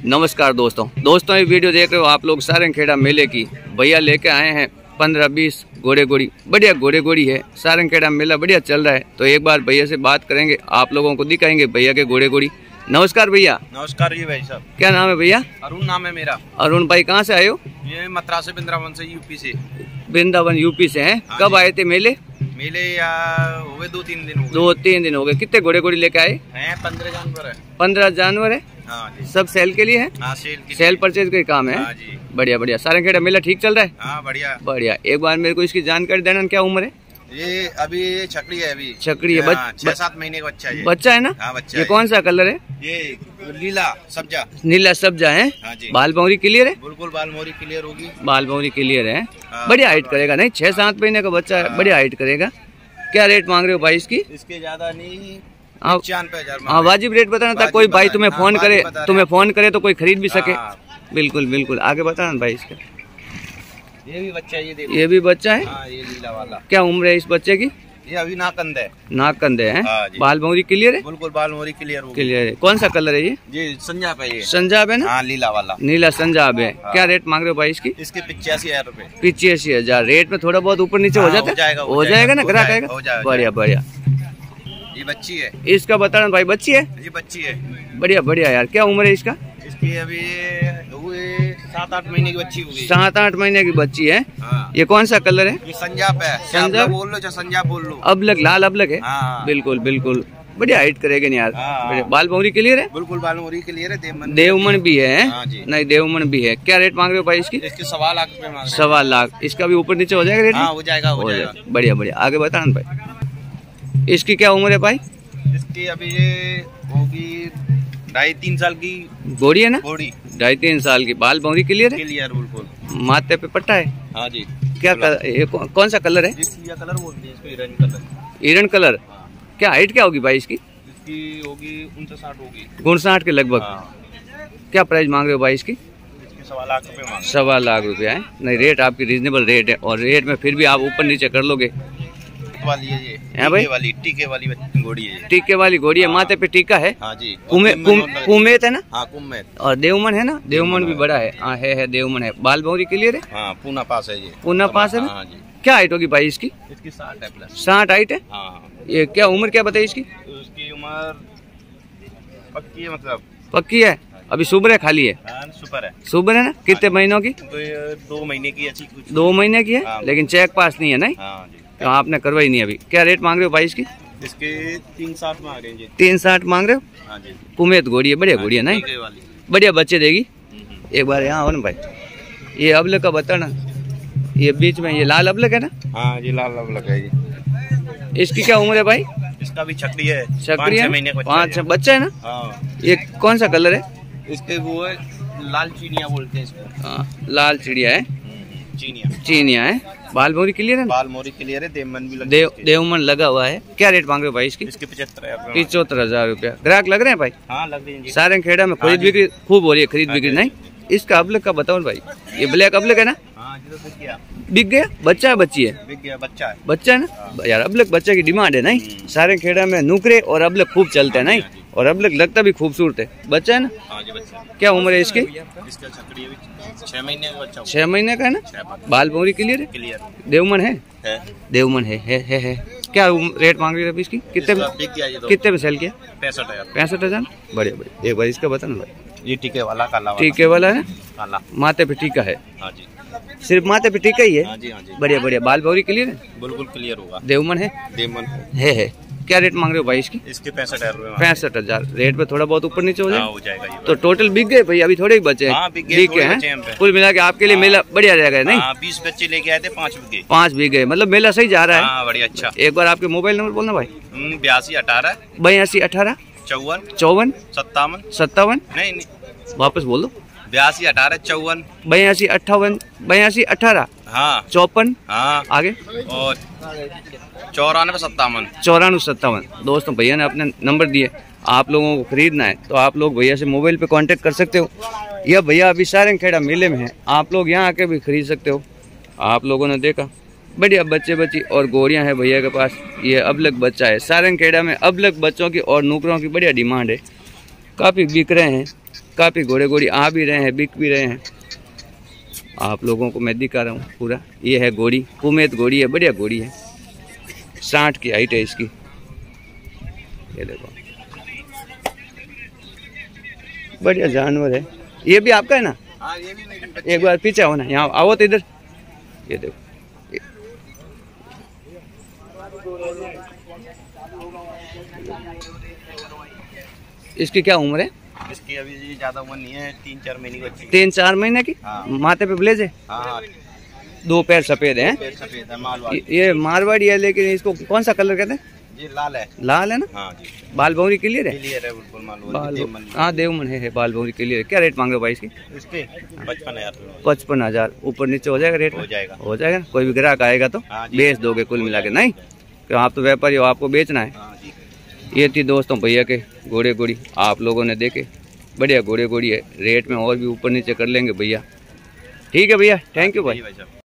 नमस्कार दोस्तों ये वीडियो देख रहे हो आप लोग सारंगखेड़ा मेले की। भैया लेके आए हैं 15-20 घोड़े घोड़ी, बढ़िया घोड़े घोड़ी है। सारंगखेड़ा मेला बढ़िया चल रहा है, तो एक बार भैया से बात करेंगे, आप लोगों को दिखाएंगे भैया के घोड़े घोड़ी। नमस्कार भैया। नमस्कार जी भाई साहब। क्या नाम है भैया? अरुण नाम है मेरा। अरुण भाई कहाँ से आए हो? ये मथुरा से, वृंदावन से, यूपी से। वृंदावन यूपी से हैं। कब आए थे मेले? मेले हो गए 2-3 दिन हो गए। 2-3 दिन हो गए। कितने घोड़े घोड़ी लेके आए हैं? 15 जानवर है। 15 जानवर है। हाँ जी। सब सेल के लिए है? हाँ, सेल परचेज का काम है। हाँ जी। बढ़िया बढ़िया। सारंगखेड़ा मेला ठीक चल रहा है? हाँ बढ़िया बढ़िया। एक बार मेरे को इसकी जानकारी देना, क्या उम्र है? ये अभी छकड़ी है। अभी छकड़ी है। 6-7 महीने का बच्चा है। बच्चा है ना? हाँ बच्चा। ये कौन सा कलर है? ये नीला सब्जा। नीला सब्जा है। हाँ जी। बाल भौरी क्लियर है? बिल्कुल बाल मोरी क्लियर होगी। बाल भौरी क्लियर है। हाँ, बढ़िया हाइट करेगा। नहीं 6-7 महीने का बच्चा है, बढ़िया हाइट करेगा। क्या रेट मांग रहे हो भाई इसकी? इसके ज्यादा नहीं, 95,000। हाँ वाजिब रेट बताना था, कोई भाई तुम्हें फोन करे तो कोई खरीद भी सके। बिल्कुल बिल्कुल। आगे बताना भाई इसका। ये भी बच्चा है। ये भी बच्चा है। हाँ, ये नीला वाला। क्या उम्र है इस बच्चे की? ये अभी नाकंद है। नाकंदे है। हाँ, बाल भौरी क्लियर है? बिल्कुल बाल मोरी क्लियर होगी। क्लियर है। कौन सा कलर है ये? ये संजाब है। ये संजाब है ना? हाँ, नीला वाला। नीला संजाब है। हाँ। क्या रेट मांग रहे हो भाई इसकी? इसके 85,000 रुपए। 85,000। रेट में थोड़ा बहुत ऊपर नीचे हो जाता है? हो जाएगा ना, ग्राहक आएगा। बढ़िया बढ़िया। ये बच्ची है। इसका बताना भाई। बच्ची है? ये बच्ची है। बढ़िया बढ़िया यार। क्या उम्र है इसका? इसकी अभी 7-8 महीने की बच्ची होगी। 7-8 महीने की बच्ची है। हाँ। ये कौन सा कलर है? ये संजाब है। संजाब बोल लो, संजाब बोल लो। अबलग, लाल अबलग है। हाँ। बिल्कुल बिल्कुल। बढ़िया हाइट करेगा नहीं यार। हाँ। बाल भौरी क्लियर है? बिल्कुल बाल मोरी क्लियर है। देवमन भी है। हाँ जी। नहीं देवमन भी है। क्या रेट मांग रहे हो भाई इसकी? इसके 1.25 लाख रुपए मांग रहे हैं। 1.25 लाख। इसका भी ऊपर नीचे हो जाएगा रेट? हाँ, हो जाएगा हो जाएगा। बढ़िया बढ़िया। आगे बताना भाई। इसकी क्या उम्र है भाई? इसकी अभी ये होगी 2.5-3 साल की घोड़ी है ना? घोड़ी। 2.5-3 साल की। बाल भौरी क्लियर है? क्लियर बिल्कुल। माथे पे पट्टा है? हाँ जी। क्या ये कौन सा कलर है? ये कलर बोलते हैं इसको, हिरन कलर। हिरन कलर। हाँ। क्या हाइट क्या होगी भाई इसकी? इसकी होगी 59 होगी। 59 के लगभग। हाँ। क्या प्राइस मांग रहे हो भाई इसकी? इसके 1.25 लाख रुपए मांग रहे हैं। 1.25 लाख रुपया है। नहीं रेट आपकी रीजनेबल रेट है, और रेट में फिर भी आप ऊपर नीचे कर लोगे। वाली है ये। है भाई? टीके वाली घोड़ी है। टीके वाली घोड़ी है। हाँ। माथे पे टीका है। हाँ जी। कुमेत है ना? हाँ, कुमेत। और देवमन है ना? देवमन भी बड़ा है। हाँ है देवमन है। बाल भौरी क्लियर है? हाँ, पूना पास है ये। पूना पास है ना? हाँ जी। क्या हाइट होगी भाई इसकी? इसकी 60 है प्लस। 60 हाइट है। हाँ। ये क्या उम्र क्या बताइए इसकी? उसकी उम्र पक्की है, मतलब पक्की है। अभी सुबर है खाली है? सुपर है। सुबर है ना? कितने महीनों की? तो ये 2 महीने की अच्छी कुछ। 2 महीने की है। हाँ। लेकिन चेक पास नहीं है नहीं? हाँ जी। तो आपने करवाई नहीं अभी। क्या रेट मांग रहे हो भाई इसकी? इसके 360 मांग रहे हैं जी। 360 मांग रहे हो? हाँ जी। कुमेत घोड़ी है। बढ़िया घोड़ी है नहीं? वाली। बढ़िया बच्चे देगी। एक बार यहाँ आओ ना भाई। ये अबलग का बताना। ये बीच में ये लाल अबलग है ना? हाँ जी, लाल अबलग है जी। इसकी क्या उम्र है भाई? इसका भी छकड़ी है। छकड़ी है। 5-6 महीने का 5 बच्चा है ना? हाँ। ये कौन सा कलर है? इसके वो है, लाल चीनिया बोलते हैं इसको। हाँ, लाल चिड़िया है। चीनिया। चीनिया है। बाल भौरी क्लियर है ना? बाल मोरी क्लियर है। देवमन भी लगा। देवमन लगा हुआ है। क्या रेट मांग रहे हो भाई इसकी? इसके 75,000। 75,000 रुपया। ग्राहक लग रहे हैं भाई? हाँ, लग रही है जी। सारंगखेड़ा में खरीद बिक्री खूब हो रही है। खरीद बिक्री नहीं? इसका अबलग का बताओ भाई। ये ब्लैक अबलग है ना? हाँ जी। तो बिक गया। बच्चा है बच्ची है? बिक गया। बच्चा है। बच्चा है ना? यार अबलग बच्चा की डिमांड है नहीं? सारंगखेड़ा में नुकरे और अबलग खूब चलते हैं नहीं? और अबलग लगता भी खूबसूरत है। बच्चा है ना? हाँ जी, बच्चा। क्या उम्र है इसकी? इसका छकड़ी अभी 6 महीने का बच्चा। 6 महीने का है ना? बाल भौरी क्लियर है? क्लियर देवमन है? है। देवमन है। क्या रेट मांग रही है अभी इसकी? कितने में सेल किया? 65,000। 65,000। बढ़िया बढ़िया। एक बार इसका बताना भाई। ये टीके वाला काला वाला। टीके वाला है? काला। माथे पे टीका है? हाँ जी। सिर्फ माथे पे टीका ही है? हाँ जी। हाँ जी। बढ़िया बढ़िया। बाल भौरी क्लियर है? बिल्कुल क्लियर होगा। देवमन है? देवमन है। क्या रेट मांग रहे हो भाई इसकी? इसके 65,000 रुपए। 65,000। रेट पे थोड़ा बहुत ऊपर नीचे हो जाए? हो जाएगा ये। तो टोटल बिक गए भाई? अभी थोड़े ही बचे हैं? हाँ, बिक के हैं। कुल मिला के आपके लिए मेला बढ़िया रहेगा नहीं? 20 बच्चे लेके आए थे, 5 बिक गए। 5 बिक गए, मतलब मेला सही जा रहा है। हाँ, बढ़िया। अच्छा। एक बार आपके मोबाइल नंबर बोलना भाई। 82 18 82 18 54 54 57 57। नहीं, वापस बोल दो। 82 18 54 82 58 82 18 हाँ 54। हाँ आगे और 94 57। 94 57। दोस्तों भैया ने अपने नंबर दिए, आप लोगों को खरीदना है तो आप लोग भैया से मोबाइल पे कांटेक्ट कर सकते हो। यह भैया अभी सारंगखेड़ा मेले में है, आप लोग यहाँ आके भी खरीद सकते हो। आप लोगों ने देखा बढ़िया बच्चे बच्ची और गोरियां हैं भैया के पास। ये अबलग बच्चा है, सारंगखेड़ा में अबलग बच्चों की और नूकरों की बढ़िया डिमांड है, काफ़ी बिक रहे हैं, काफ़ी घोड़े घोड़ी आ भी रहे हैं, बिक भी रहे हैं। आप लोगों को मैं दिखा रहा हूँ पूरा। ये है घोड़ी, कुमैत घोड़ी है, बढ़िया घोड़ी है, 60 की हाइट है इसकी। ये देखो बढ़िया जानवर है। ये भी आपका है ना? हाँ, ये भी मेरी बच्ची एक बार पीछे आओ ना, यहाँ आओ तो इधर। ये देखो इसकी क्या उम्र है? इसकी अभी ज्यादा उम्र नहीं है, 3-4 महीने की बच्ची। 3-4 महीने की। हाँ। माथे पे ब्लेज है। हाँ, 2 पैर सफेद हैं। पैर सफेद है, मालवाड़ी। ये मारवाड़ी है, लेकिन इसको कौन सा कलर कहते हैं? ये लाल है। लाल है ना? हाँ जी। बाल भौरी क्लियर है? क्लियर है बिल्कुल, मालवाड़ी। हाँ देवमन है, बाल भौरी क्लियर है। क्या रेट मांग रहे हो भाई इसकी? इसके 55,000। 55,000। ऊपर नीचे हो जाएगा रेट? हो जाएगा। हो जाएगा ना? कोई भी ग्राहक आएगा तो हाँ जी। बेच दोगे कुल मिला के? नहीं, तो आप तो व्यापारी हो, आपको बेचना है। हाँ जी। ये थी दोस्तों भैया के घोड़े घोड़ी, आप लोगों ने देखे, बढ़िया घोड़े घोड़ी है। रेट में और भी ऊपर नीचे कर लेंगे भैया। ठीक है भैया, थैंक यू भाई। भाई साहब।